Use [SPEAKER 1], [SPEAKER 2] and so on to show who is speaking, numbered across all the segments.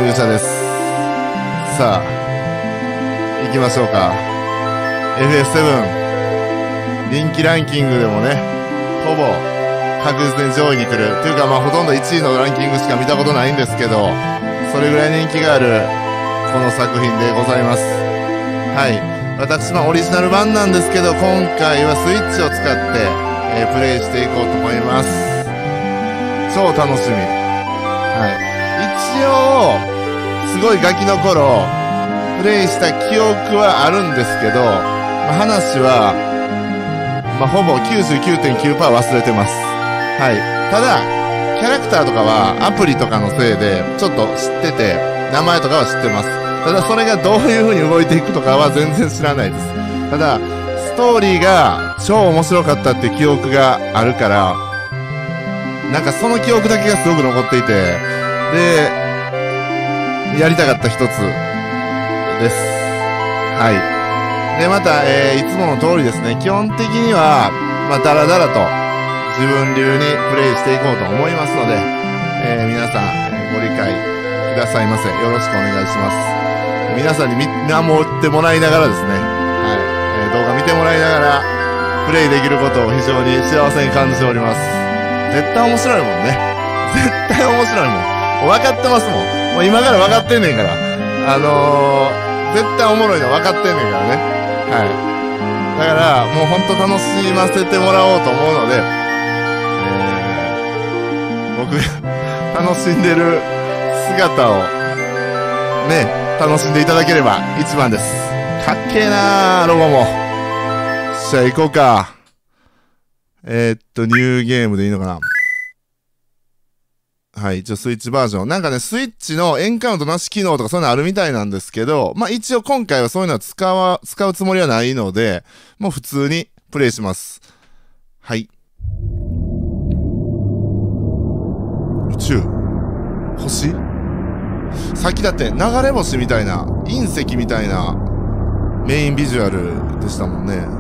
[SPEAKER 1] 入社です。さあ、行きましょうか。FF7 人気ランキングでもね、ほぼ確実に上位に来るというか、まあほとんど1位のランキングしか見たことないんですけど、それぐらい人気があるこの作品でございます。はい、私オリジナル版なんですけど、今回はスイッチを使って、プレイしていこうと思います。超楽しみ。はい、一応すごいガキの頃プレイした記憶はあるんですけど、話は、ほぼ 99.9% 忘れてます。はい。ただ、キャラクターとかはアプリとかのせいでちょっと知ってて、名前とかは知ってます。ただそれがどういう風に動いていくとかは全然知らないです。ただ、ストーリーが超面白かったっていう記憶があるから、なんかその記憶だけがすごく残っていて、で、やりたかった一つです。はい。で、また、いつもの通りですね、基本的には、だらだらと自分流にプレイしていこうと思いますので、皆さん、ご理解くださいませ。よろしくお願いします。皆さんに見守ってもらいながらですね、はい。動画見てもらいながら、プレイできることを非常に幸せに感じております。絶対面白いもんね。絶対面白いもん。分かってますもん。もう今から分かってんねんから。絶対おもろいの分かってんねんからね。はい。だから、もうほんと楽しませてもらおうと思うので、僕が楽しんでる姿を、ね、楽しんでいただければ一番です。かっけーなー、ロゴも。じゃあ行こうか。ニューゲームでいいのかな。はい、一応スイッチバージョン。なんかね、スイッチのエンカウントなし機能とかそういうのあるみたいなんですけど、一応今回はそういうのは使うつもりはないので、もう普通にプレイします。はい。宇宙星さっきだって流れ星みたいな、隕石みたいなメインビジュアルでしたもんね。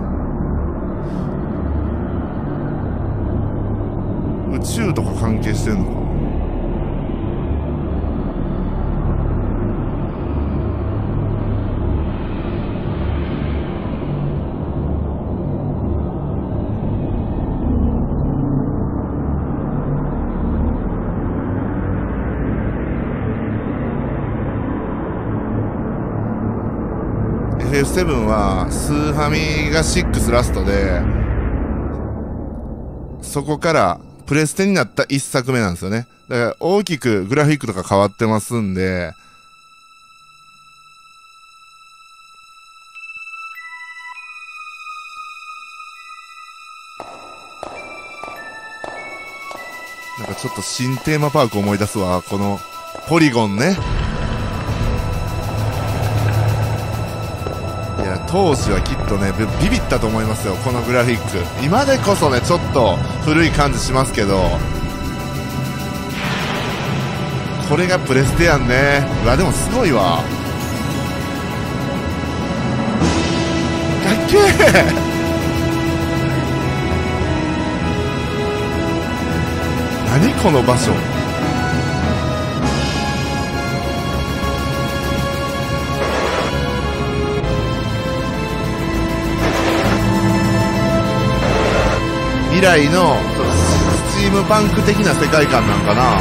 [SPEAKER 1] 宇宙とか関係してんのか。FF7 はスーファミが6ラストで、そこからプレステになった一作目なんですよね。だから大きくグラフィックとか変わってますんで、なんかちょっと新テーマパーク思い出すわ。このポリゴンね。いや、当時はきっとね、ビビったと思いますよ、このグラフィック。今でこそね、ちょっと古い感じしますけど、これがプレステやんね。うわ、でもすごいわ。かっけー何この場所。未来のスチームパンク的な世界観なんかな。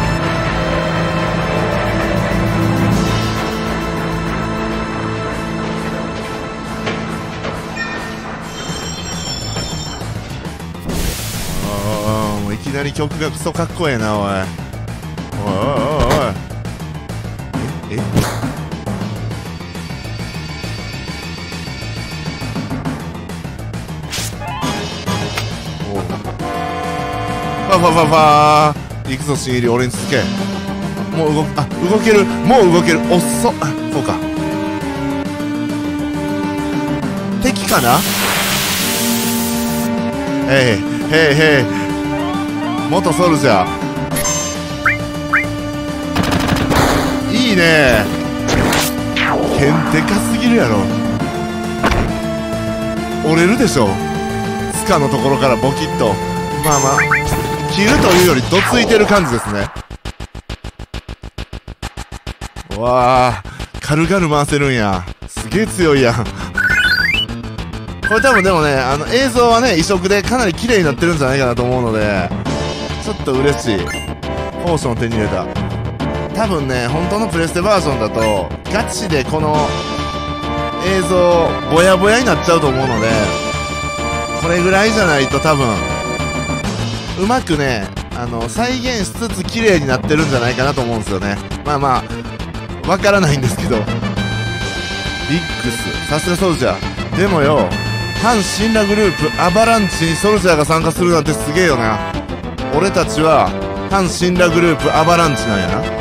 [SPEAKER 1] もういきなり曲がクソかっこええな、おい。おいおいおいおい。えファファファファー。行くぞ新入り、俺に続け。もう動ける。もう動ける。おっそ。あ、そうか。敵かな。へいへいへい。元ソルジャー。いいね。剣でかすぎるやろ。折れるでしょ、スカのところからボキッと。まあまあ切るというよりどついてる感じですね。おわあ、軽々回せるんや。すげえ強いやん。これ多分でもね、映像はね、異色でかなり綺麗になってるんじゃないかなと思うので、ちょっと嬉しい。ポーションを手に入れた。多分ね、本当のプレステバージョンだと、ガチでこの映像、ぼやぼやになっちゃうと思うので、これぐらいじゃないと多分、うまくね、再現しつつ綺麗になってるんじゃないかなと思うんですよね。まあまあ、わからないんですけど。ビックス、さすがソルジャー。でもよ、反神羅グループアバランチにソルジャーが参加するなんてすげえよな。俺たちは反神羅グループアバランチなんやな。ほうほう。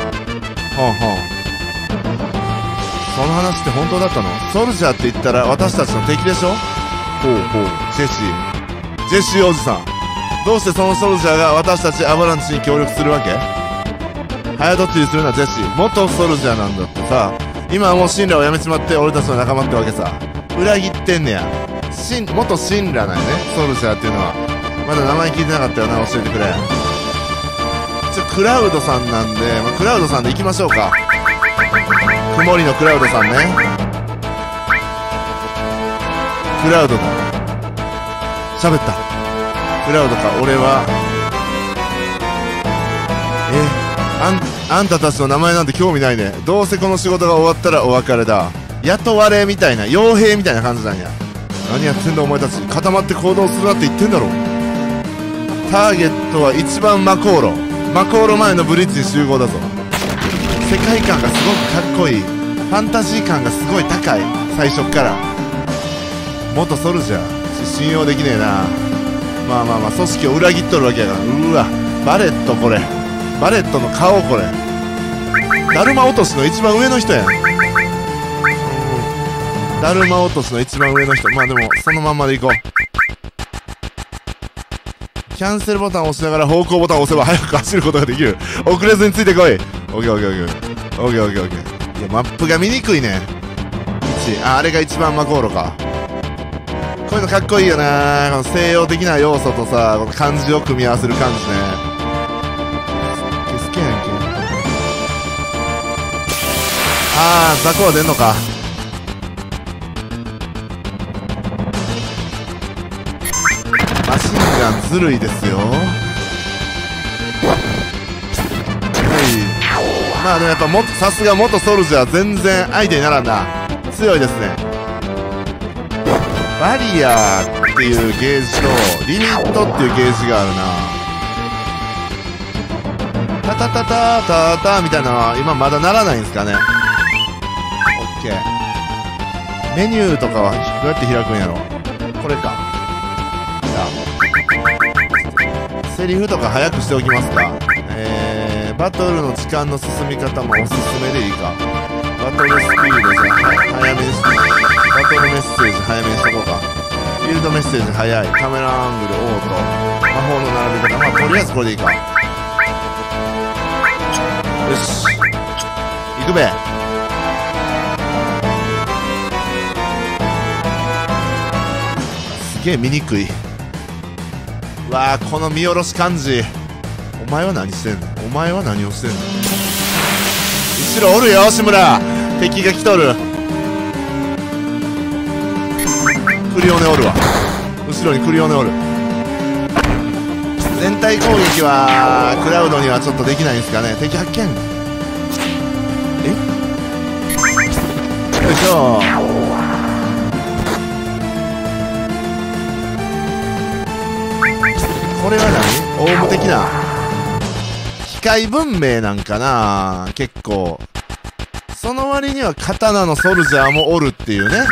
[SPEAKER 1] その話って本当だったの？ソルジャーって言ったら私たちの敵でしょ？ほうほう。ジェシーおじさん、どうしてそのソルジャーが私たちアバランチに協力するわけ？早とちりするなジェシー。元ソルジャーなんだってさ。今はもう神羅をやめちまって俺たちの仲間ってわけさ。裏切ってんねや。元神羅なんやね、ソルジャーっていうのは。まだ名前聞いてなかったよな、教えてくれ。クラウドさんなんで、クラウドさんで行きましょうか。曇りのクラウドさんね。クラウドだ。喋った。クラウドか、俺は。あんたたちの名前なんて興味ないね。どうせこの仕事が終わったらお別れだ。雇われみたいな、傭兵みたいな感じなんや。何やってんだお前たち。固まって行動するなって言ってんだろ。ターゲットは一番魔航路前のブリッジに集合だぞ。世界観がすごくかっこいい。ファンタジー感がすごい高い。最初っから元ソルジャー信用できねえな。まあまあまあ、組織を裏切っとるわけやから。うわ、バレット、これバレットの顔、これだるま落としの一番上の人やん。だるま落としの一番上の人。まあでもそのまんまでいこう。キャンセルボタンを押しながら方向ボタンを押せば早く走ることができる。遅れずについてこい。オッケーオッケーオッケーオッケーオッケーオッケー。いやマップが見にくいね。あれが一番魔航路か。こういうのかっこいいよな。この西洋的な要素とさ、この漢字を組み合わせる感じね。好きやんけ。あー、雑魚は出んのか。マシンガンずるいですよ。はい。まあでもやっぱさすが元ソルジャー、全然相手にならんな。強いですね。バリアーっていうゲージとリミットっていうゲージがあるな。タタタタタタみたいなのは今まだならないんですかね。オッケー。メニューとかはどうやって開くんやろ。これか。セリフとか早くしておきますか。バトルの時間の進み方もおすすめでいいか。バトルスピードじゃ早めにして、バトルメッセージ早めにしとこうか。フィールドメッセージ早い。カメラアングルオート、魔法の並び方、まあとりあえずこれでいいか。よし、行くべ。すげえ見にくい。わあ、この見下ろし感じ。お前は何してんの。お前は何をしてんの。後ろおるよ、志村。敵が来とる。クリオネおるわ。後ろにクリオネおる。全体攻撃はクラウドにはちょっとできないんですかね。敵発見。よいしょ。これは何？オウム的な機械文明なんかな。結構その割には刀のソルジャーもおるっていうね。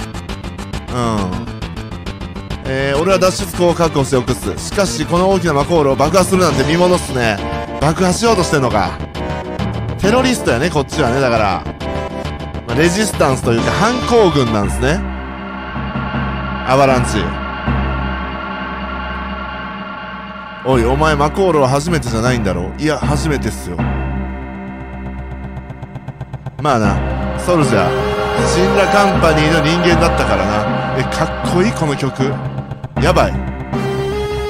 [SPEAKER 1] 俺は脱出口を確保しておくっす。しかしこの大きな魔航路を爆破するなんて見ものっすね。爆破しようとしてんのか。テロリストやね、こっちはね。だから、レジスタンスというか反抗軍なんですね、アバランチ。おい、お前魔航路は初めてじゃないんだろう。いや、初めてっすよ。まあな、ソルジャーシンラカンパニーの人間だったからな。かっこいい、この曲。やばい。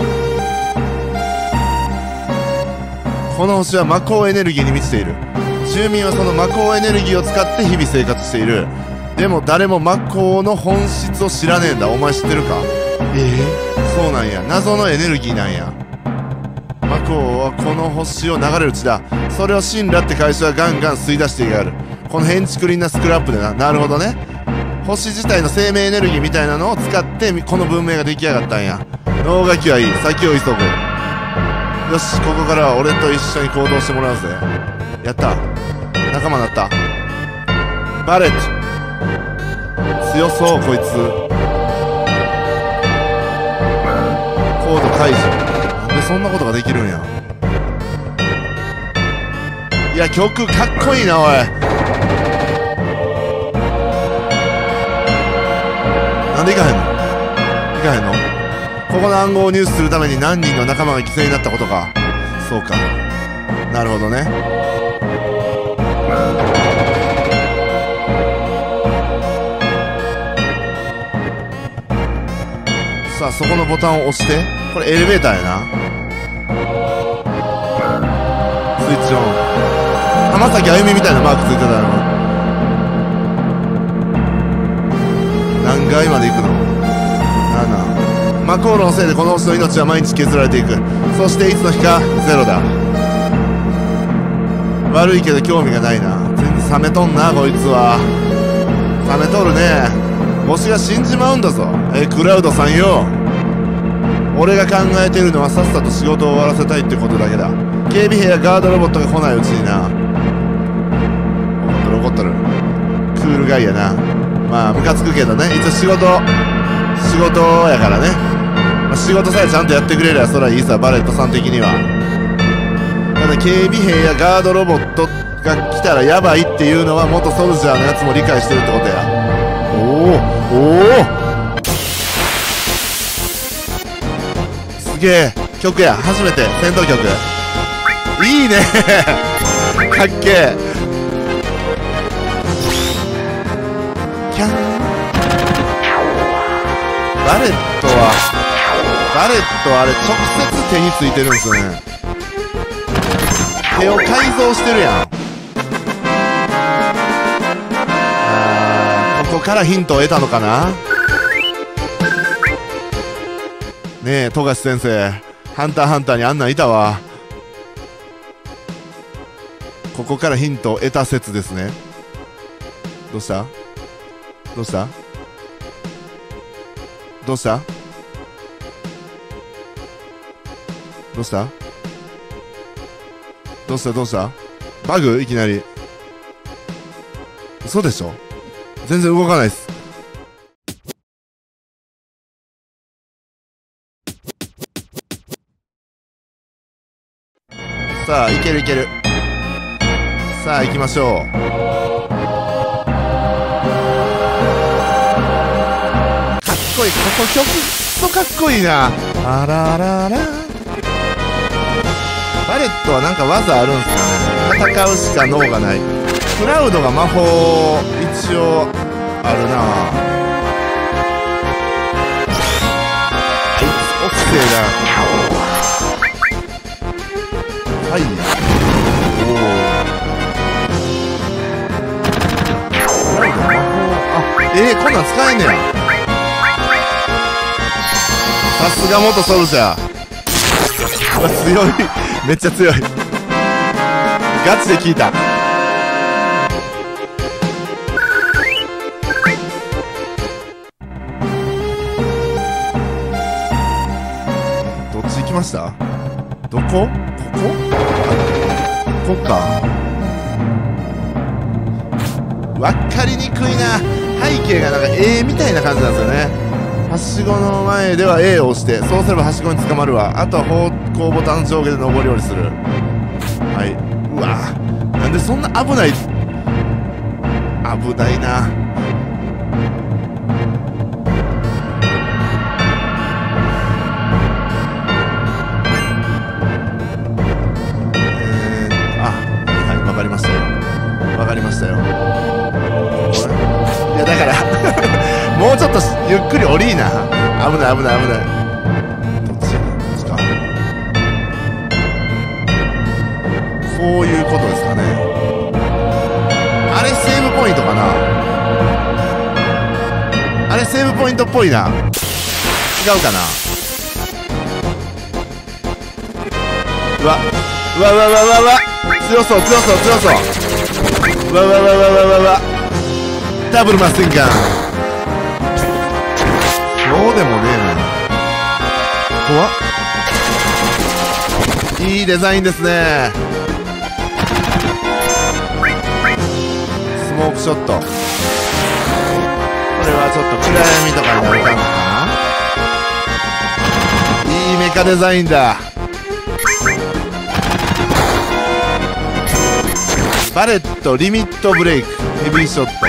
[SPEAKER 1] この星は魔法エネルギーに満ちている。 住民はその魔法エネルギーを使って日々生活している。でも誰も魔法の本質を知らねえんだ。お前知ってるか？そうなんや。謎のエネルギーなんや。魔法はこの星を流れる地だ。それを神羅って会社はガンガン吸い出していやがる。この変築林なスクラップでな。なるほどね。星自体の生命エネルギーみたいなのを使ってこの文明が出来上がったんや。脳書きはいい。先を急ぐ。よし、ここからは俺と一緒に行動してもらうぜ。やった。仲間になった。バレット。強そうこいつ。コード解除。なんでそんなことができるんや。いや、曲かっこいいなおい。なんでいかへんの？いかへんの？ここの暗号を入手するために何人の仲間が犠牲になったことか。そうか。なるほどね。さあ、そこのボタンを押して。これエレベーターやな。スイッチオン。浜崎あゆみみたいなマークついてたの。何階まで行くの？ 7。魔法炉のせいでこの星の命は毎日削られていく。そしていつの日かゼロだ。悪いけど興味がないな。全然冷めとんなこいつは。冷めとるね。星が死んじまうんだぞ。クラウドさんよ。俺が考えてるのはさっさと仕事を終わらせたいってことだけだ。警備兵やガードロボットが来ないうちにな。怒っとる。クールガイやな。まあムカつくけどね。一応仕事やからね。まあ、仕事さえちゃんとやってくれりゃそりゃいいさ。バレットさん的には。ただ警備兵やガードロボットが来たらヤバいっていうのは元ソルジャーのやつも理解してるってことや。すげえ曲や。初めて戦闘曲。いいねかっけえ。キャン。バレットはあれ直接手についてるんですよね。手を改造してるやん。ここからヒントを得たのかな。ねえ富樫先生、ハンターハンターにあんなんいたわ。ここからヒントを得た説ですね。どうした？どうしたどうしたどうしたどうしたどうしたバグ？いきなり。嘘でしょ？全然動かないっす。さあ、いけるいける。さあ、行きましょう。かっこいい。この曲くそかっこいいな。あららら。バレットはなんか技あるんすかね。戦うしか能がない。クラウドが魔法一応あるな。あいつオフセだ。はい。おお。クラウド魔法。あ、こんなん使えんねや。さすが元ソルジャー。強い。めっちゃ強い。ガチで聞いた。どっち行きました？どこ？ここ？ここか。わかりにくいな。背景がなんか絵みたいな感じなんですよね。はしごの前では A を押して、そうすればはしごに捕まるわ。あとは方向ボタン上下で上り下りする。はい。うわぁ、なんでそんな危ない。危ないな。はい、わかりましたよ。わかりましたよ。いやだからもうちょっとゆっくり降りーな。危ない危ない危ない。どっちやねん、こっちか。こういうことですかね。 セーブポイントっぽいな。違うかな。うわうわうわうわうわうわ、強そう強そう強そう。うわうわうわうわうわうわ、ダブルマスティンガン。そうでもねえな。怖っ。いいデザインですね。スモークショット、これはちょっと暗闇とかになる感じかな。いいメカデザインだ。バレットリミットブレイクヘビーショット。あー、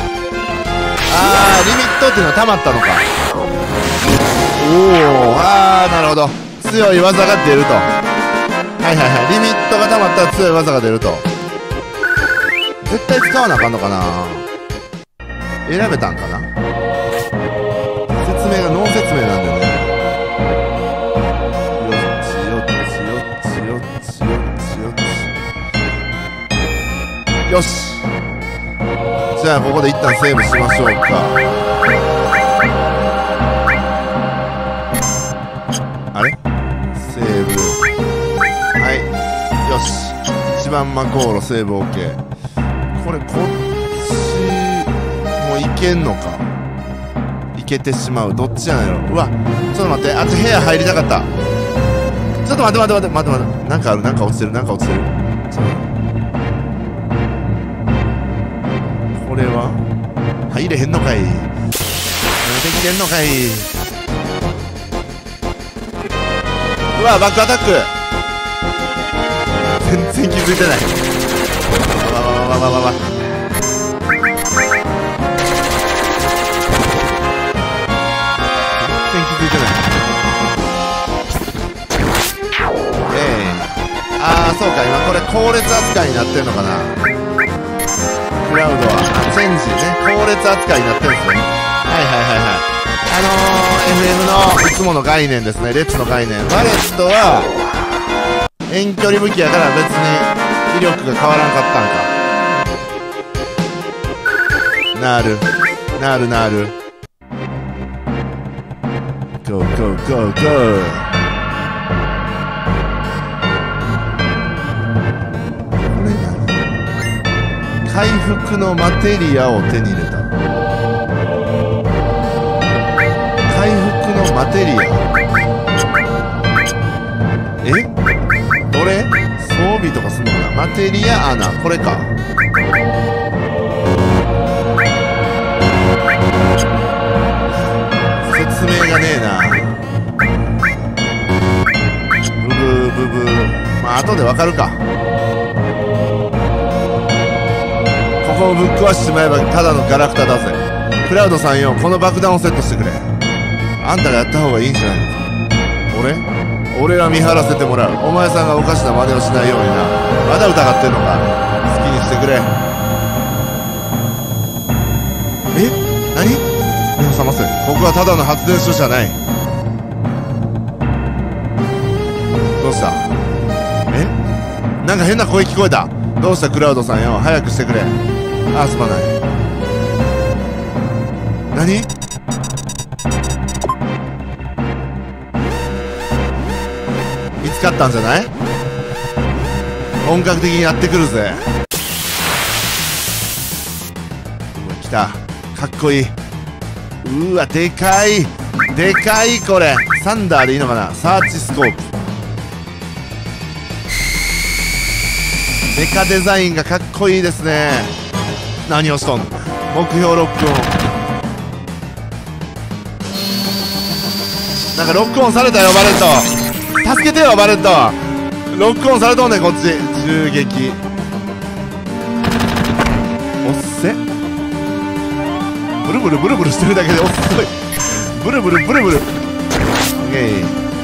[SPEAKER 1] リミットっていうのは溜まったのか。おお、あー、なるほど。強い技が出ると。はいはいはい、リミットが溜まったら強い技が出ると。絶対使わなあかんのかな。選べたんかな。説明がノー説明なんでね。よっちよっちよっちよっちよっちよっち。よし、じゃあここで一旦セーブしましょうか。あれ、セーブ、はい、よし、一番魔航路セーブ OK。 これこっちもういけんのか。いけてしまう。どっちやねんやろ。うわ、ちょっと待って、あっち部屋入りたかった。ちょっと待って待って待って待って待って、なんかある、なんか落ちてる、なんか落ちてる。ちょっとこれは入れへんのかい。できてんのかい。うわ、バックアタック。全然気づいてない。わわわわわわわ。全然気づいてない。ああ、そうか、今これ後列扱いになってんのかな。クラウドはチェンジね、後列扱いになってるんですね。はいはいはいはい。FM のいつもの概念ですね、列の概念。バレットは遠距離武器やから別に威力が変わらんかったんか。なるなるなる。ゴーゴーゴーゴー。回復のマテリアを手に入れた。回復のマテリア、どれ？装備とかすんのかな。マテリア穴、これか。説明がねえな。ブブーブブー、まあ後でわかるか。ここをぶっ壊してしまえばただのガラクタだぜ。クラウドさんよ、この爆弾をセットしてくれ。あんたがやった方がいいんじゃないのか。俺は見張らせてもらう。お前さんがおかしな真似をしないようにな。まだ疑ってんのか。好きにしてくれ。何？目を覚ませ。ここはただの発電所じゃない。どうした？なんか変な声聞こえた。どうしたクラウドさんよ、早くしてくれ。ああ、すまない。何？見つかったんじゃない？本格的にやってくるぜ。来た、かっこいい。うわ、でかいでかい。これサンダーでいいのかな。サーチスコープ。メカデザインがかっこいいですね。何をしとんの。目標ロックオン。なんかロックオンされたよバレット。助けてよバレット。ロックオンされとんねんこっち。銃撃おっせ。ブルブルブルブルしてるだけでおっすごい。ブルブルブルブル。オッケー。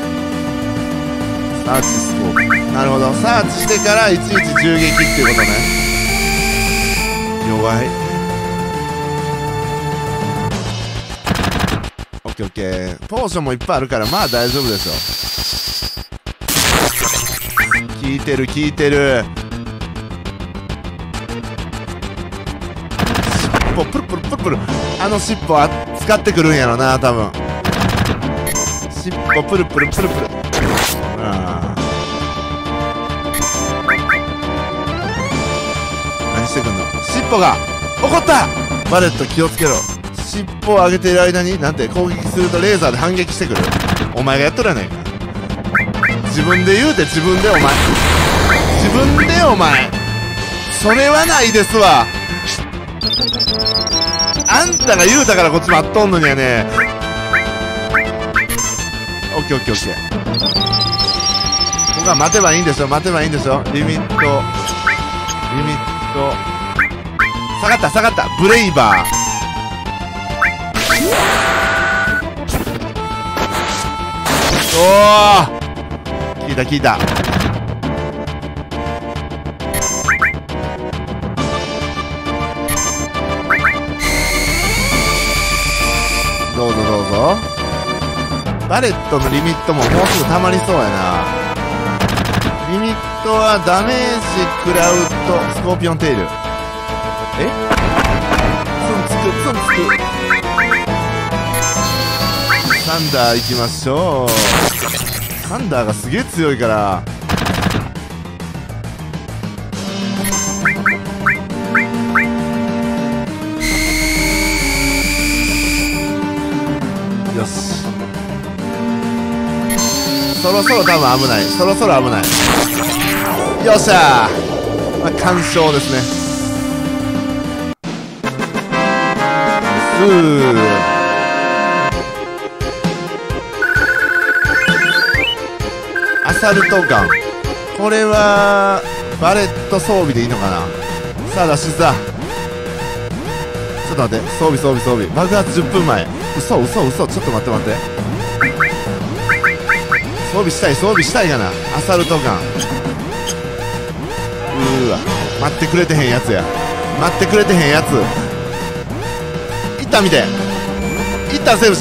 [SPEAKER 1] サーチスコープ。なるほど、サーチしてからいちいち銃撃っていうことね。弱い。オッケーオッケー。ポーションもいっぱいあるからまあ大丈夫でしょ。効いてる効いてる。尻尾プルプルプルプル。あの尻尾は使ってくるんやろな多分。尻尾プルプルプルプル。何してくんの。尻尾が怒った。バレット気をつけろ。尻尾を上げている間になんて攻撃するとレーザーで反撃してくる。お前がやっとるやないか。自分で言うて自分でお前自分でお前それはないですわ。あんたが言うたからこっち待っとんのにやね。オッケーオッケーオッケー。ここは待てばいいんでしょ。待てばいいんでしょ。リミット下がった下がった。ブレイバーおお効いた効いた。どうぞどうぞ。バレットのリミットももうすぐ溜まりそうやな。リミットはダメージクラウドスコーピオンテール。えツンつくツンつく。サンダー行きましょう。サンダーがすげえ強いから。よし、そろそろ多分危ない。そろそろ危ない。よっしゃー、まあ、完勝ですね。アサルトガン、これはバレット装備でいいのかな。さあ脱出だ。ちょっと待って、装備装備装備。爆発10分前。嘘嘘嘘。ちょっと待って待って、装備したい装備したいがな。アサルトガン、うーわ待ってくれてへんやつや。待ってくれてへんやつ。一旦見て、一旦セーブして。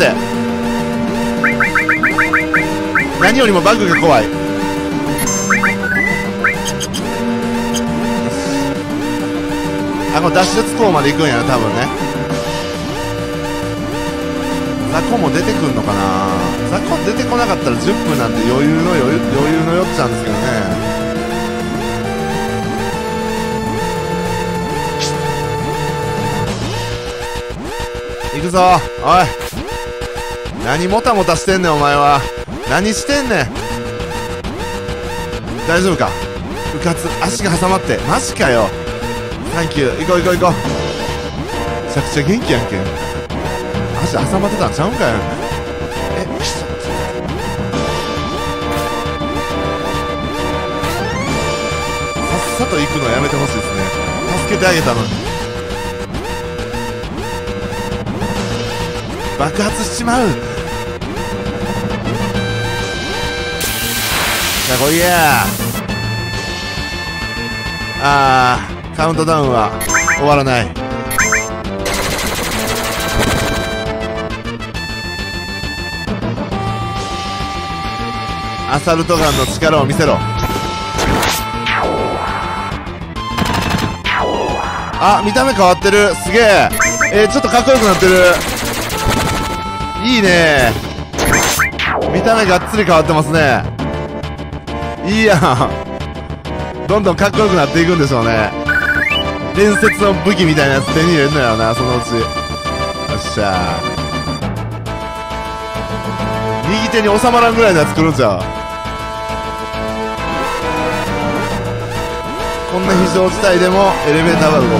[SPEAKER 1] 何よりもバグが怖い。あ、この脱出口まで行くんやな多分ね。ザコも出てくんのかな。ザコ出てこなかったら10分なんて余裕のよっちゃうんですけどね。行くぞおい。何もたもたしてんねんお前は。何してんねん。大丈夫か。うかつ足が挟まって。マジかよ。サンキュー。行こう行こう行こう。めちゃくちゃ元気やんけ。足挟まってたんちゃうんかよ。さっさと行くのやめてほしいですね。助けてあげたのに爆発しちまう。さあ来いや。カウントダウンは終わらない。アサルトガンの力を見せろ。あ、見た目変わってる。すげえ。ちょっとかっこよくなってる。いいね。見た目がっつり変わってますね。いいやん。どんどんかっこよくなっていくんでしょうね。伝説の武器みたいなやつ手に入れるのよな、そのうち。よっしゃー。右手に収まらんぐらいのやつ来るんちゃう。こんな非常事態でもエレベーターは動く。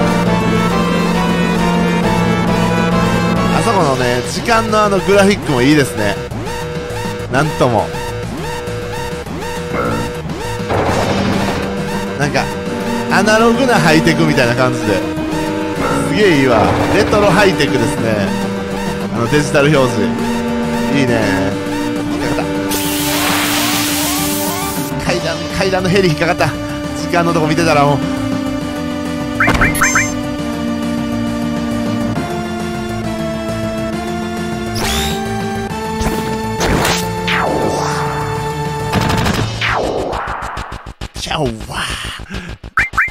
[SPEAKER 1] あそこのね、時間のグラフィックもいいですね。なんともなんかアナログなハイテクみたいな感じで、すげえいいわ。レトロハイテクですね。デジタル表示いいね。引っかかった。階段のヘリ引っかかった。時間のとこ見てたらもうチャオワー。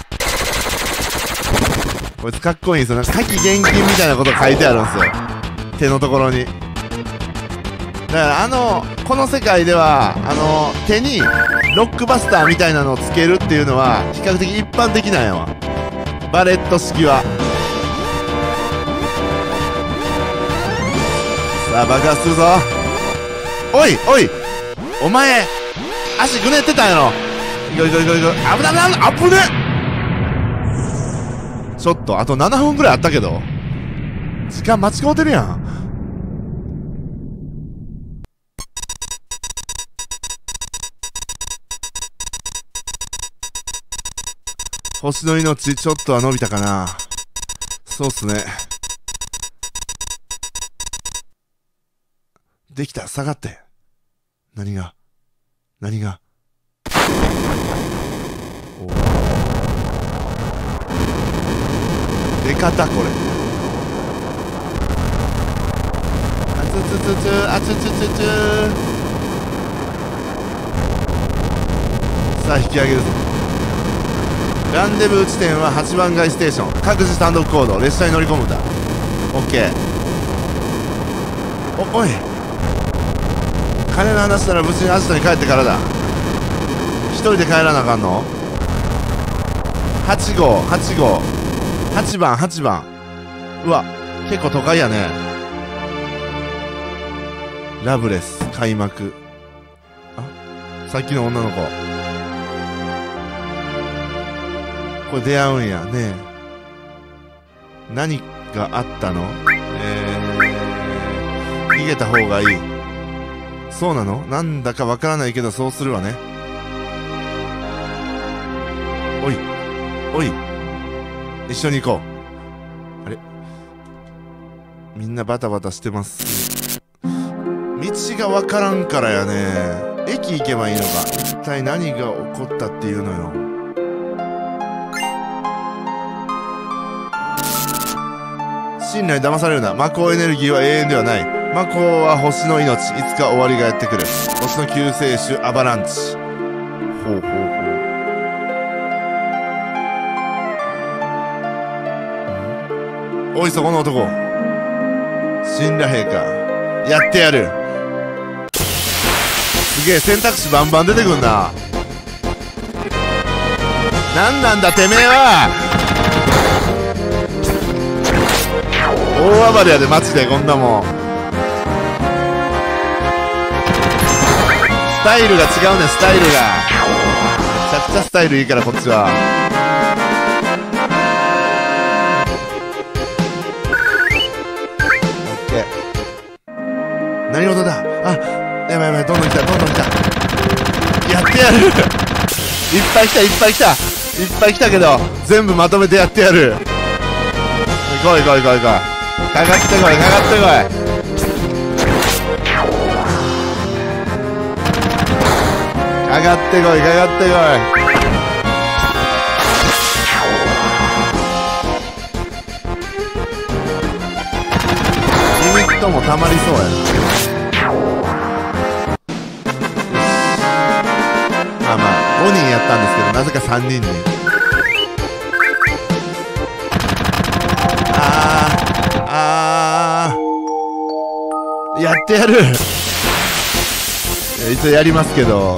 [SPEAKER 1] こいつかっこいいんですよ。夏季厳禁みたいなこと書いてあるんですよ。 手のところに。だからこの世界では手にロックバスターみたいなのをつけるっていうのは比較的一般的なんやわ、バレット式は。さあ爆発するぞ。おいおい、お前足ぐねってたんやろ。いこいこいこいこい、危ない危ない危ね。ちょっとあと7分ぐらいあったけど時間間違うてるやん。星の命ちょっとは伸びたかな。そうっすね。できた、下がって。何がお出方これ。あつつつつあつつつつ。さあ引き上げるぞ。ランデブー地点は8番街ステーション。各自単独行動、列車に乗り込むんだ。オッケー。おい、金の話なら無事にアジトに帰ってからだ。一人で帰らなあかんの。8号8号8番8番。うわ結構都会やね。ラブレス開幕。あ、さっきの女の子。これ出会うんやね。何があったの？逃げた方がいい。そうなの？なんだかわからないけどそうするわね。おいおい、一緒に行こう。あれ、みんなバタバタしてます。道がわからんからやね。駅行けばいいのか。一体何が起こったっていうのよ。信頼騙されるな。魔法エネルギーは永遠ではない。魔法は星の命。いつか終わりがやってくる。星の救世主アバランチ。ほうほうほう。おいそこの男、死んだ兵か。やってやる。すげえ選択肢バンバン出てくんな。なんなんだてめえは。大暴れやでマジで。こんなもんスタイルが違うね。スタイルがめちゃくちゃスタイルいいからこっちは。オッケー。何事だ。あ、やばいやばい、どんどん来たどんどん来た。やってやるいっぱい来たいっぱい来たいっぱい来たけど全部まとめてやってやる。来い来い来い来い、かかってこいかかってこい。かかってこいかかってこい。リミットもたまりそうやな。まあまあ5人やったんですけどなぜか3人に。やってやる一応やりますけど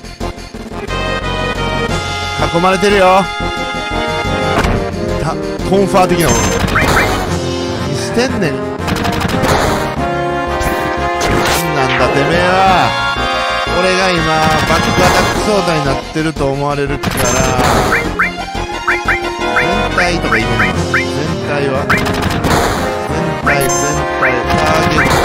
[SPEAKER 1] 囲まれてるよ。コンファー的なもの何してんねん。なんだてめえは。俺が今バックアタック状態になってると思われるから全体とかいけない。全体は全体ターゲット。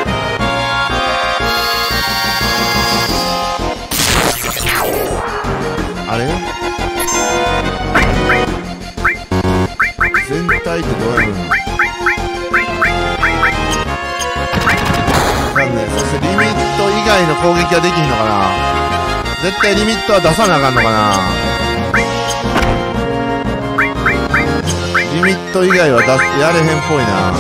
[SPEAKER 1] あれ全体ってどうやるの。わかんねえ。そしてリミット以外の攻撃はできひんのかな。絶対リミットは出さなあかんのかな。リミット以外はやれへんっぽいな。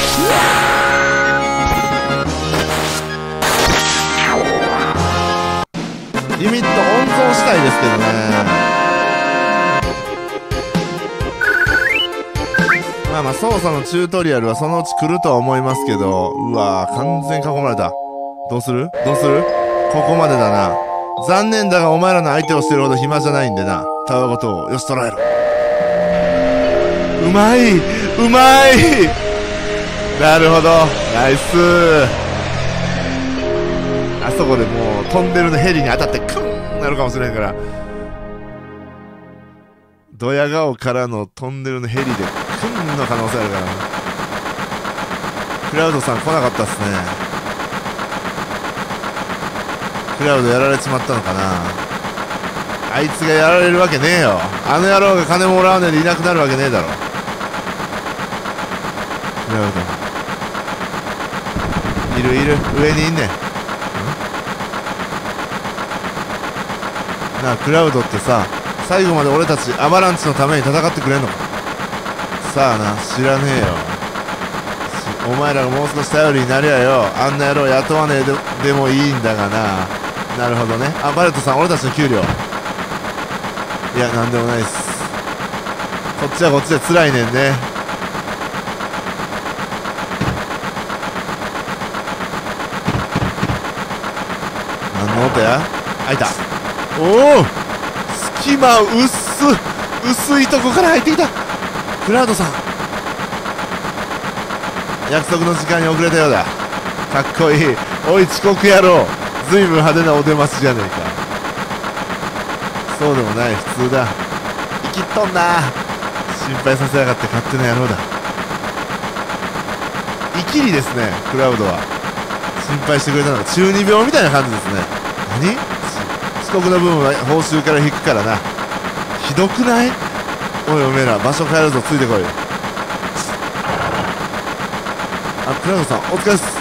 [SPEAKER 1] リミット温存したいですけどね。 まあまあ操作のチュートリアルはそのうち来るとは思いますけど、うわー、完全に囲まれた。どうするここまでだな。残念だがお前らの相手をしてるほど暇じゃないんでな。たわごとをよし捉えろ。うまいなるほど、ナイスー。あそこでもう飛んでるのヘリに当たってクーンなるかもしれんから、ドヤ顔からの飛んでるのヘリでクーンの可能性あるからな。クラウドさん来なかったっすね。クラウドやられちまったのかな。あいつがやられるわけねえよ。あの野郎が金もらわねえでいなくなるわけねえだろ。クラウドいる上にいんねん。なあクラウドってさ、最後まで俺たちアバランチのために戦ってくれんのか。さあな、知らねえよ。お前らがもう少し頼りになりゃよ、あんな野郎雇わねえ でもいいんだがな。なるほどね。あ、バレットさん、俺たちの給料。いや、なんでもないっす。こっちはこっちで辛いねんね。何の音や。開いた。おお、隙間薄いとこから入ってきた。クラウドさん、約束の時間に遅れたようだ。かっこいい。おい遅刻野郎、ずいぶん派手なお出ましじゃねえか。そうでもない、普通だ。生きっとんな。心配させやがって勝手な野郎だ。イキリですね、クラウドは。心配してくれたのが中二病みたいな感じですね。何？遅刻の分は報酬から引くからな。ひどくない？おいおめえら、場所変えるぞ、ついてこい。あ、クラウドさん、お疲れっす。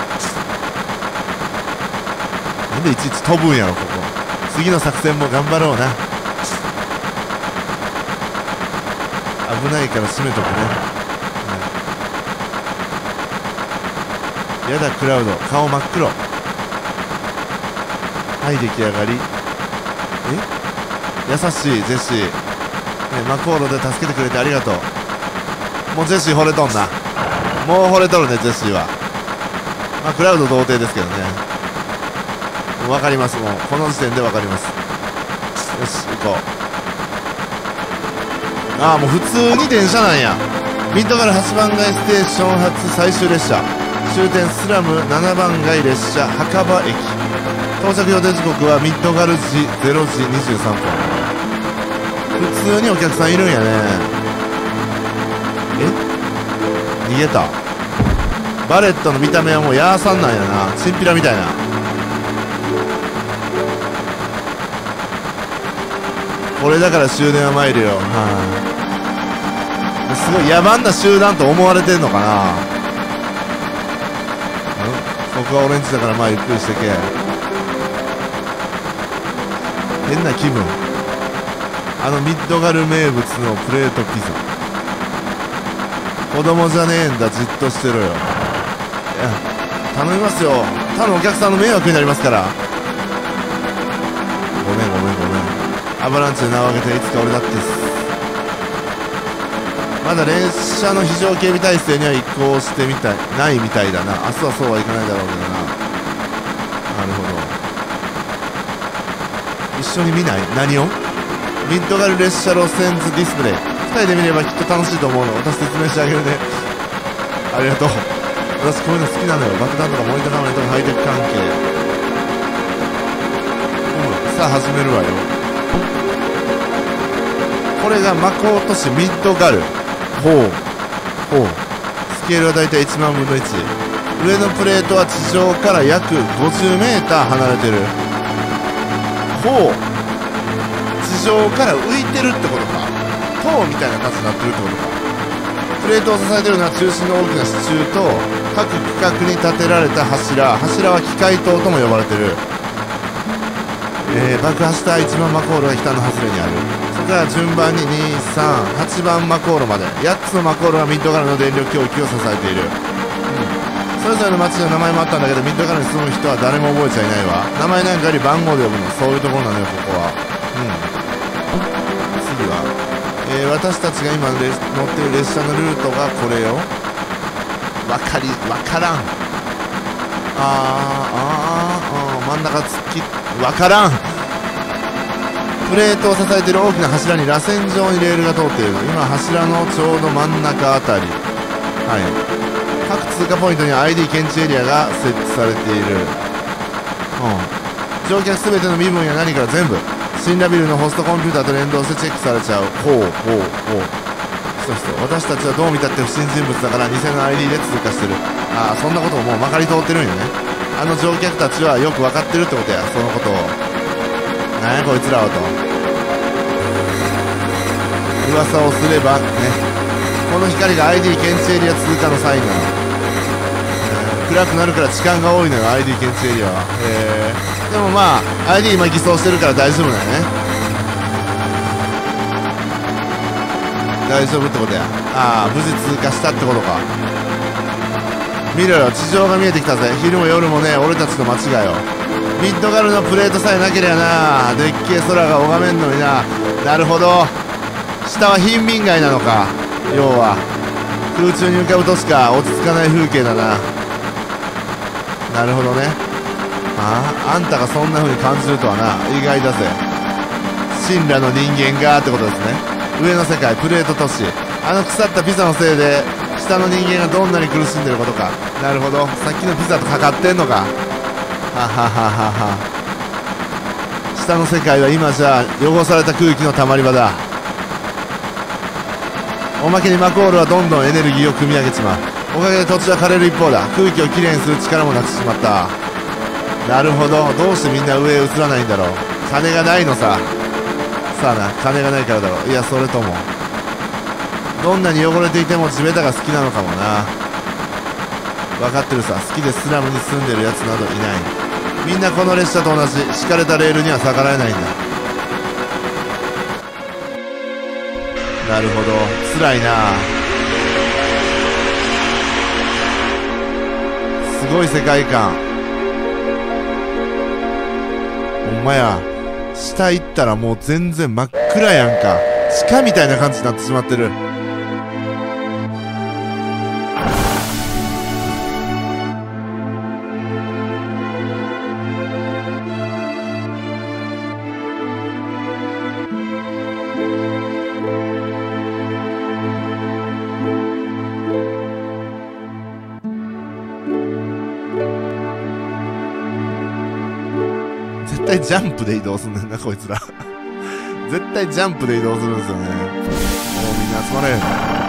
[SPEAKER 1] なんでいちいち飛ぶんやろ、ここ。次の作戦も頑張ろうな。危ないから閉めとくね。やだ、クラウド、顔真っ黒。はい、出来上がり。優しい、ジェシー。マコーロで助けてくれてありがとう。もうジェシー惚れとんな。もう惚れとるね、ジェシーは。まあ、クラウド童貞ですけどね。もう分かります、もう。この時点で分かります。よし、行こう。ああ、もう普通に電車なんや。ミッドガル8番街ステーション発最終列車。終点スラム7番街列車墓場駅。到着予定時刻はミッドガル時0時23分。普通にお客さんいるんやね。逃げた。バレットの見た目はもうヤーさんなんやな。チンピラみたいな。これだから終電は参るよ。すごい野蛮な集団と思われてんのかな。ここはオレンジだからまあゆっくりしてけ。変な気分。あのミッドガル名物のプレートピザ。子供じゃねえんだ、じっとしてろよ。いや、頼みますよ。他のお客さんの迷惑になりますから。ごめん。アバランチで名を挙げていつか俺だってす。まだ列車の非常警備体制には移行してないみたいだな。明日はそうはいかないだろうけどな。なるほど。一緒に見ない？何を？ミッドガル列車路線図ディスプレイ。2人で見ればきっと楽しいと思うの。私説明してあげるね。ありがとう。私こういうの好きなのよ。爆弾とかモニターカメラとかハイテク関係。さあ始めるわよ。これがマコート市ミッドガル。ほう。スケールはだいたい1万分の1。上のプレートは地上から約50メーター離れてる。ほう。地上から浮いてるってことか。塔みたいな感じになってるってことか。プレートを支えてるのは中心の大きな支柱と各区画に立てられた柱。柱は機械塔とも呼ばれてる。爆破した1番マコールが北の外れにある。そこから順番に2、3、8番マコールまで8つのマコールがミッドガルの電力供給を支えている。それぞれの町の名前もあったんだけど、ミッドガルに住む人は誰も覚えちゃいないわ。名前なんかより番号で呼ぶの。そういうところなのよ、ここは。次は私たちが今乗ってる列車のルートがこれよ。わからん。真ん中わからん。プレートを支えている大きな柱に螺旋状にレールが通っている。今柱のちょうど真ん中あたり。はい。各通過ポイントには ID 検知エリアが設置されている。乗客すべての身分や何から全部シンラビルのホストコンピューターと連動してチェックされちゃう。私たちはどう見たって不審人物だから偽の ID で通過してる。そんなことももうまかり通ってるんよね。あの乗客たちはよく分かってるってことや、そのことを。なんやこいつらはと噂をすればね、この光が ID 検知エリア通過のサインなの。暗くなるから痴漢が多いのよ、 ID 検知エリアは。でもまあ ID 今偽装してるから大丈夫だよね。大丈夫ってことや。無事通過したってことか。見ろよ、地上が見えてきたぜ。昼も夜もね、俺たちの街がよ。ミッドガルのプレートさえなけりゃな、でっけえ空が拝めんのにな。なるほど、下は貧民街なのか。要は空中に浮かぶとしか落ち着かない風景だな。なるほどね。あんたがそんな風に感じるとはな、意外だぜ。神羅の人間がってことですね。上の世界、プレート都市。あの腐ったピザのせいで下の人間がどんなに苦しんでることか。なるほど、さっきのピザとかかってんのか。下の世界は今じゃ汚された空気のたまり場だ。おまけにマコールはどんどんエネルギーを組み上げちまう。おかげで土地は枯れる一方だ。空気をきれいにする力もなくしちまった。なるほど、どうしてみんな上へ移らないんだろう。金がないのさ。さあな、金がないからだろう。いや、それともどんなに汚れていても地べたが好きなのかもな。分かってるさ。好きでスラムに住んでるやつなどいない。みんなこの列車と同じ敷かれたレールには逆らえないんだ。なるほど、辛いな。すごい世界観。ほんまや、下行ったらもう全然真っ暗やんか。地下みたいな感じになってしまってる。絶対ジャンプで移動すんねんな、こいつら。絶対ジャンプで移動するんですよね。もうみんな集まれ。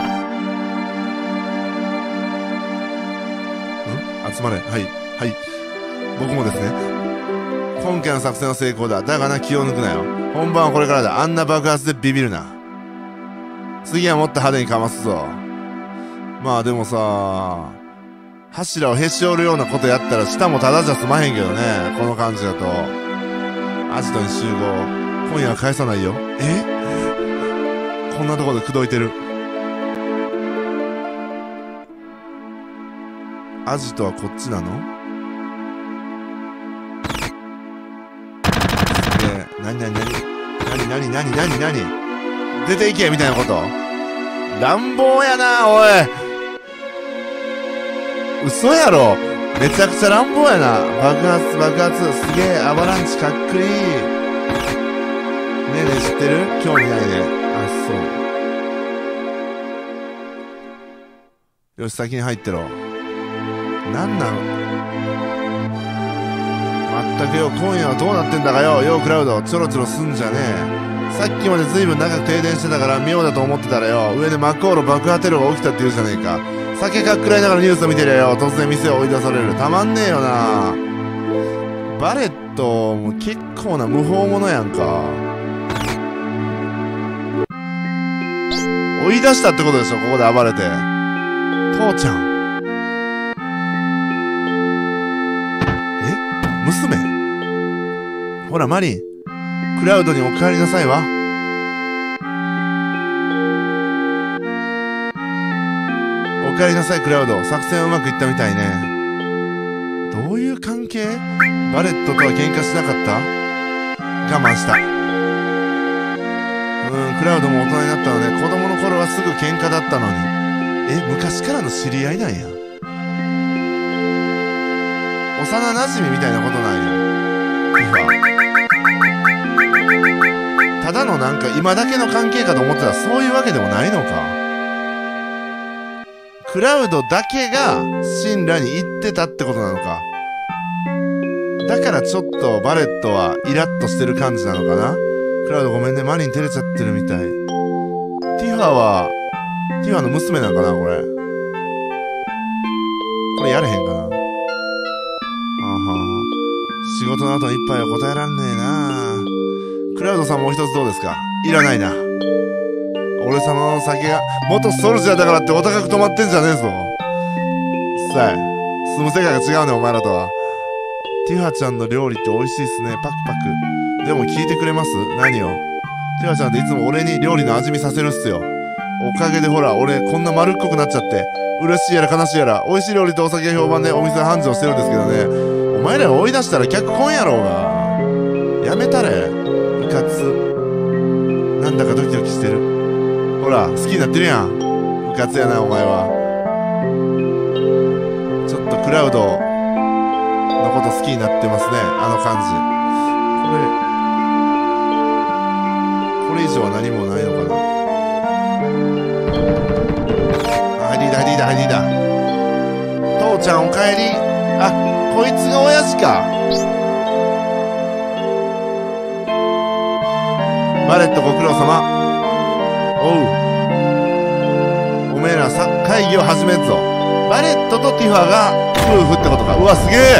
[SPEAKER 1] 集まれ。はい。はい。僕もですね。今回の作戦は成功だ。だがな、気を抜くなよ。本番はこれからだ。あんな爆発でビビるな。次はもっと派手にかますぞ。まあでもさ、柱をへし折るようなことやったら下もただじゃ済まへんけどね。この感じだと。アジトに集合。今夜は返さないよ。こんなところで口説いてる。アジトはこっちなの？すげえ。なに出ていけみたいなこと？乱暴やな、おい。嘘やろ。めちゃくちゃ乱暴やな。爆発。すげえ。アバランチかっこいい。ねえねえ、知ってる？興味ないね。そう。よし、先に入ってろ。なんなの？まったくよ、今夜はどうなってんだかよ。ようクラウド、ちょろちょろすんじゃねえ。さっきまでずいぶん長く停電してたから妙だと思ってたらよ、上でマコール爆破テロが起きたって言うじゃねえか。酒かっくらいながらニュースを見てりゃよ、突然店を追い出される。たまんねえよな。バレットも結構な無法者やんか。追い出したってことでしょ、ここで暴れて。父ちゃん。娘？ほらマリン、クラウドにお帰りなさいわ。お帰りなさいクラウド、作戦はうまくいったみたいね。どういう関係？バレットとは喧嘩しなかった？我慢した。 クラウドも大人になったので、子供の頃はすぐ喧嘩だったのに。昔からの知り合いなんや。幼馴染みたいなことなんや。ただのなんか今だけの関係かと思ってたらそういうわけでもないのか。クラウドだけがシンラに行ってたってことなのか。だからちょっとバレットはイラッとしてる感じなのかな。クラウドごめんね、マリン照れちゃってるみたい。ティファの娘なんかな、これ。これやれへんかな。仕事の後の一杯は答えらんねえな。クラウドさんもう一つどうですか。いらないな。俺様の酒が元ソルジャーだからってお高く止まってんじゃねえぞ。さあ、住む世界が違うね、お前らとは。ティファちゃんの料理って美味しいっすね。パクパク。でも聞いてくれます？何を？ティファちゃんっていつも俺に料理の味見させるっすよ。おかげでほら、俺こんな丸っこくなっちゃって、嬉しいやら悲しいやら、美味しい料理とお酒が評判でお店繁盛してるんですけどね。お前らが追い出したら客来んやろうが。やめたれ。いかつ。なんだかドキドキしてる。ほら、好きになってるやん。うかつやな、お前は。ちょっとクラウドのこと好きになってますね、あの感じ。これ以上は何もないのかな。リーダー。父ちゃんおかえり。あ、こいつが親父か。バレットご苦労様。おめえらさ、会議を始めんぞ。バレットとティファが夫婦ってことか。うわ、すげえ。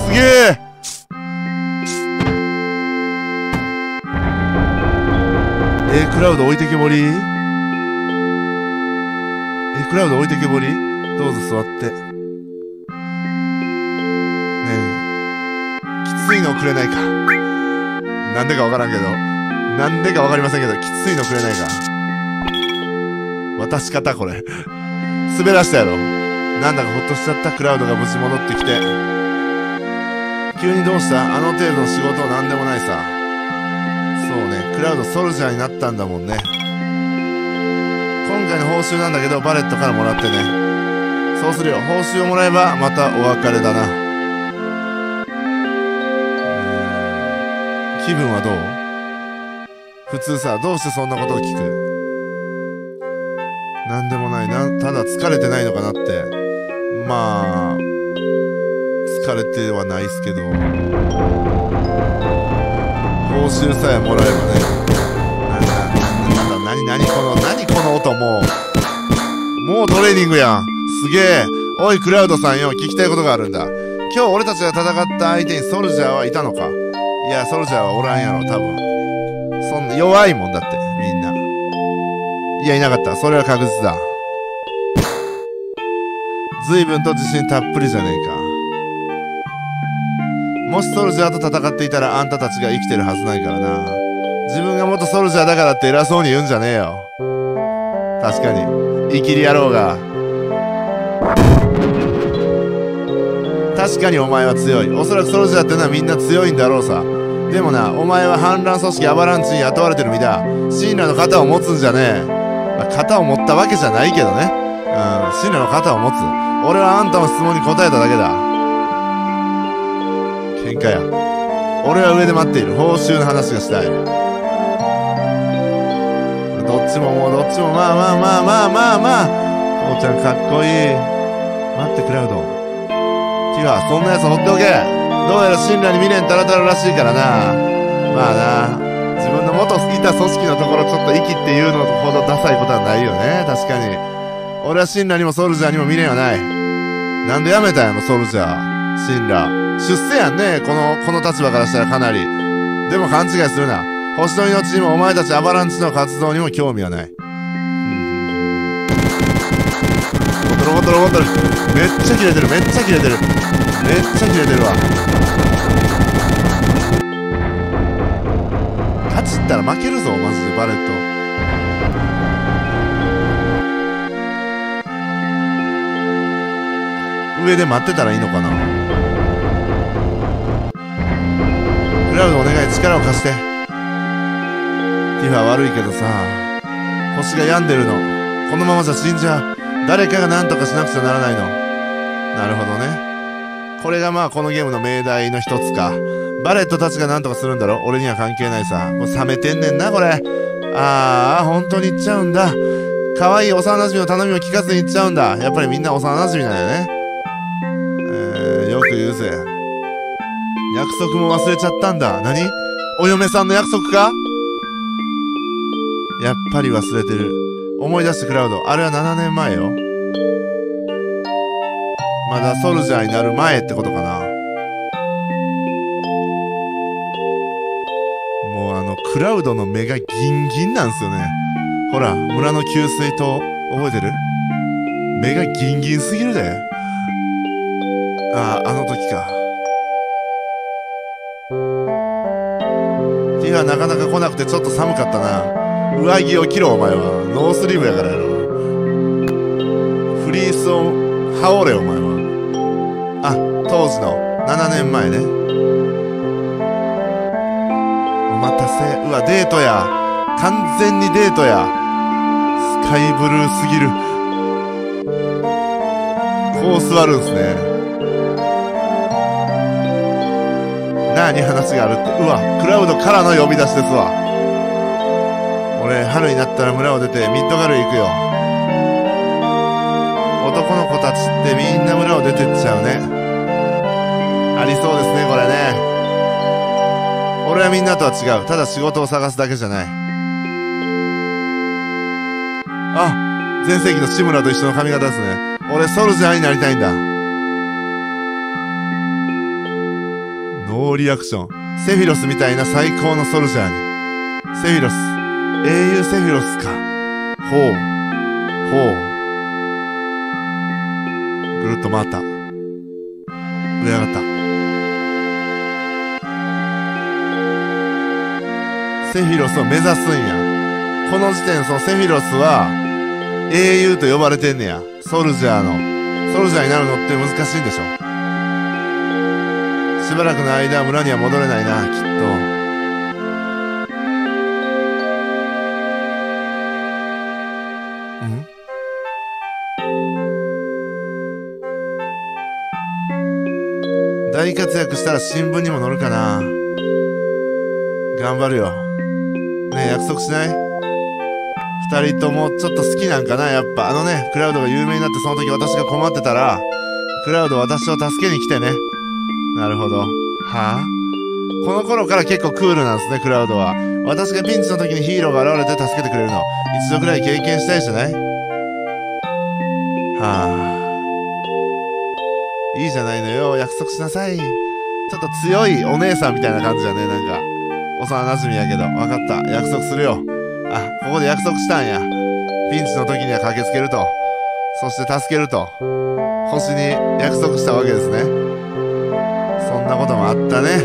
[SPEAKER 1] クラウド置いてけぼり。クラウド置いてけぼり。どうぞ座って。ねえ、きついのくれないか。なんでかわからんけど。なんでかわかりませんけど、きついのくれないか。渡し方これ。滑らしたやろ。なんだかほっとしちゃった。クラウドが無事戻ってきて。急にどうした？あの程度の仕事はなんでもないさ。そうね、クラウドソルジャーになったんだもんね。今回の報酬なんだけど、バレットからもらってね。そうするよ。報酬をもらえばまたお別れだな。気分はどう？普通さ、どうしてそんなことを聞く？なんでもないな。ただ疲れてないのかなって。まあ疲れてはないっすけど、報酬さえもらえばね。何この音。もうトレーニングやん。すげえ。おいクラウドさんよ、聞きたいことがあるんだ。今日俺たちが戦った相手にソルジャーはいたのか？いや、ソルジャーはおらんやろ、多分。そんな弱いもんだって、みんな。いや、いなかった。それは確実だ。随分と自信たっぷりじゃねえか。もしソルジャーと戦っていたらあんたたちが生きてるはずないからな。自分が元ソルジャーだからって偉そうに言うんじゃねえよ。確かにイキリ野郎が。確かにお前は強い。おそらくソルジャーってのはみんな強いんだろうさ。でもな、お前は反乱組織アバランチに雇われてる身だ。シンラの肩を持つんじゃねえ。まあ、肩を持ったわけじゃないけどね。シンラの肩を持つ。俺はあんたの質問に答えただけだ。喧嘩や。俺は上で待っている。報酬の話がしたい。どっちもまあ。父ちゃんかっこいい。待ってクラウド。ティファ、そんなやつ放っておけ。どうやら信頼に未練たらたららしいからな。まあな、自分の元いた組織のところちょっと息っていうのほどダサいことはないよね。確かに俺は信頼にもソルジャーにも未練はない。なんでやめたんやろソルジャー。信頼出世やんね、この立場からしたらかなり。でも勘違いするな。星の命にもお前たちアバランチの活動にも興味はない。ボトルめっちゃ切れてるわ。勝ちったら負けるぞマジで。バレット上で待ってたらいいのかな。クラウドお願い、力を貸して。 ティファ悪いけどさ、星が病んでるの。このままじゃ死んじゃう。誰かが何とかしなくちゃならないの。なるほどね。これがまあこのゲームの命題の一つか。バレットたちが何とかするんだろ。俺には関係ないさ。これ冷めてんねんなこれ。ああ、本当に言っちゃうんだ。可愛い幼馴染の頼みを聞かずに言っちゃうんだ。やっぱりみんな幼馴染なんだよね。よく言うぜ。約束も忘れちゃったんだ。何？お嫁さんの約束か？やっぱり忘れてる。思い出してクラウド。あれは7年前よ。まだソルジャーになる前ってことかな。もうクラウドの目がギンギンなんすよね。ほら、村の給水塔、覚えてる？目がギンギンすぎるで。ああ、あの時か。ティファなかなか来なくてちょっと寒かったな。上着を着ろお前は。ノースリーブやからやろ。フリースを羽織れお前は。あ、当時の7年前ね。お待たせ。うわ、デートや。完全にデートや。スカイブルーすぎる。こう座るんすね。何話があるって。うわ、クラウドからの呼び出しですわ。俺、春になったら村を出てミッドガルへ行くよ。男の子たちってみんな村を出てっちゃうね。ありそうですね、これね。俺はみんなとは違う。ただ仕事を探すだけじゃない。あ、前世紀の志村と一緒の髪型ですね。俺ソルジャーになりたいんだ。ノーリアクション。セフィロスみたいな最高のソルジャーに。セフィロス。英雄セフィロスか。ほう。ほう。ぐるっと回った。上上がった。セフィロスを目指すんや。この時点、そのセフィロスは、英雄と呼ばれてんねや。ソルジャーの。ソルジャーになるのって難しいんでしょ。しばらくの間は村には戻れないな、きっと。大活躍したら新聞にも載るかな。頑張るよ。ねえ、約束しない？二人ともちょっと好きなんかな、やっぱ。クラウドが有名になってその時私が困ってたら、クラウド私を助けに来てね。なるほど。はあ？この頃から結構クールなんですね、クラウドは。私がピンチの時にヒーローが現れて助けてくれるの。一度くらい経験したいじゃない？はあ。いいじゃないのよ。約束しなさい。ちょっと強いお姉さんみたいな感じだね、なんか。幼馴染やけど。わかった。約束するよ。あ、ここで約束したんや。ピンチの時には駆けつけると。そして助けると。星に約束したわけですね。そんなこともあったね。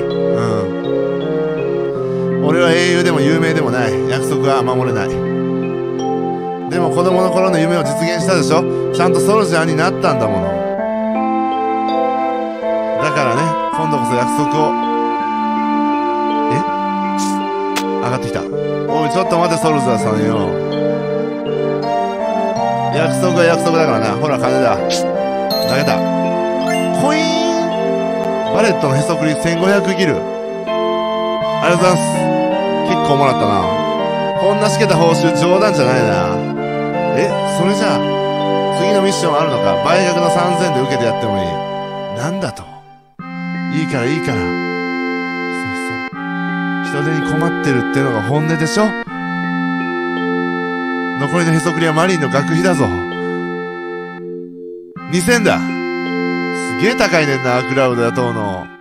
[SPEAKER 1] 俺は英雄でも有名でもない。約束は守れない。でも子供の頃の夢を実現したでしょ。ちゃんとソルジャーになったんだもの。だからね、今度こそ約束を。上がってきた。おい、ちょっと待て、ソルジャーさんよ。約束は約束だからな。ほら、金だ。投げた。コイーン。バレットのへそくり1500ギル。ありがとうございます。結構もらったな。こんなしけた報酬冗談じゃないな。それじゃあ、次のミッションあるのか。倍額の3000で受けてやってもいい。なんだと。いいからいいから。人手に困ってるってのが本音でしょ。残りのへそくりはマリンの学費だぞ。2000だ。すげえ高いねんな、クラウド雇うの。